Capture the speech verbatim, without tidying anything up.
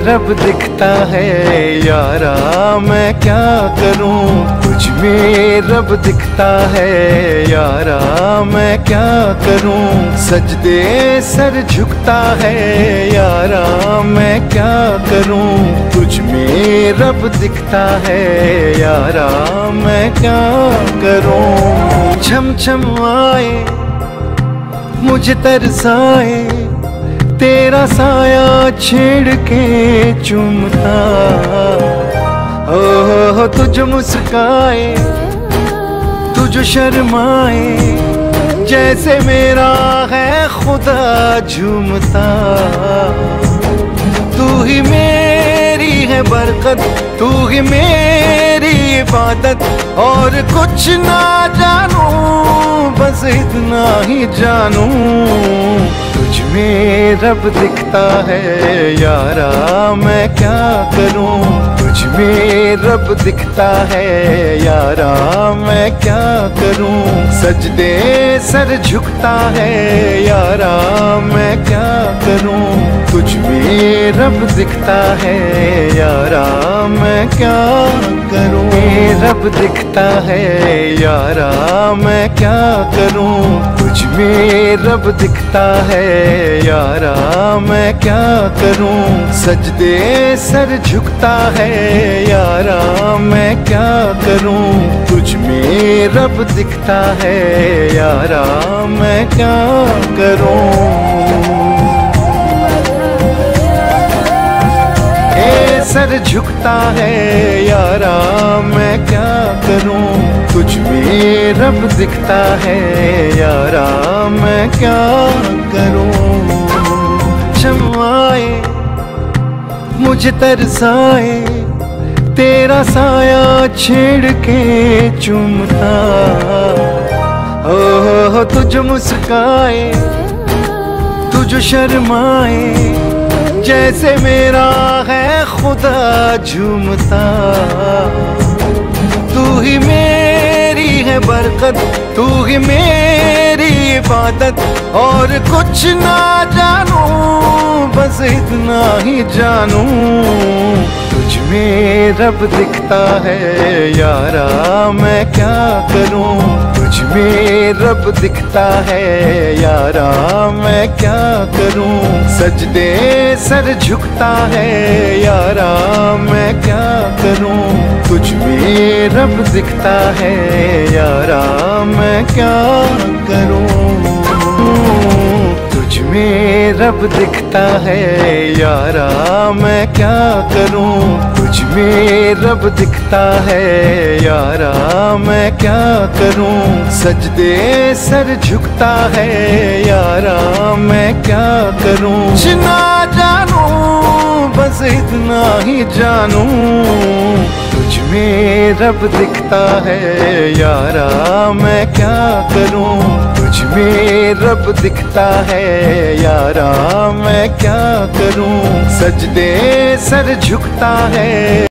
रब दिखता है यारा, मैं क्या करूं। तुझ में रब दिखता है यारा, मैं क्या करूं। सजदे सर झुकता है यारा, मैं क्या करूं। तुझ में रब दिखता है यारा, मैं क्या करूं। छम छम आए मुझे तरसाए, तेरा साया छेड़ के चूमता। ओह तुझ मुस्काए तुझ शर्माए, जैसे मेरा है खुदा झूमता। तू ही मेरी है बरकत, तू ही मेरी इबादत, और कुछ ना जानूं बस इतना ही जानूं। तुझ में रब दिखता है यारा, मैं क्या करूं। तुझ में रब दिखता है यारा, मैं क्या करूं। सजदे सर झुकता है यारा, मैं क्या करूं। तुझ में रब दिखता है यारा, मैं क्या करूं। रब दिखता है यारा, मैं क्या करूं। तुझ में रब दिखता है यारा, मैं क्या करूं। सजदे सर झुकता है यारा, मैं क्या करूं। तुझ में रब दिखता है यारा, मैं क्या करूं। सर झुकता है यारा, मैं क्या करूं। तुझ में रब दिखता है यारा, मैं क्या करूं। शम्माए मुझे तरसाए, तेरा साया छेड़ के चूमता। ओह तुझ मुस्काए तुझ शर्माए, जैसे मेरा है खुदा झूमता। तू ही मेरी है बरकत, तू ही मेरी इबादत, और कुछ ना जानूं बस इतना ही जानूं। तुझ में रब दिखता है यारा, मैं क्या करूं। तुझ में रब दिखता है यारा, मैं क्या करूं। सजदे सर झुकता है यारा, मैं क्या करूं। तुझ में रब दिखता है यारा, मैं क्या करूं। तुझ में रब दिखता है यारा, मैं क्या करूं। तुझ में रब दिखता है यारा, मैं क्या करूं। सजदे सर झुकता है यारा, मैं क्या करूं। ना जानूं बस इतना ही जानूं। तुझ में रब दिखता है यारा, मैं क्या करूं। तुझ में रब दिखता है यारा, मैं क्या करूं। सजदे सर झुकता है।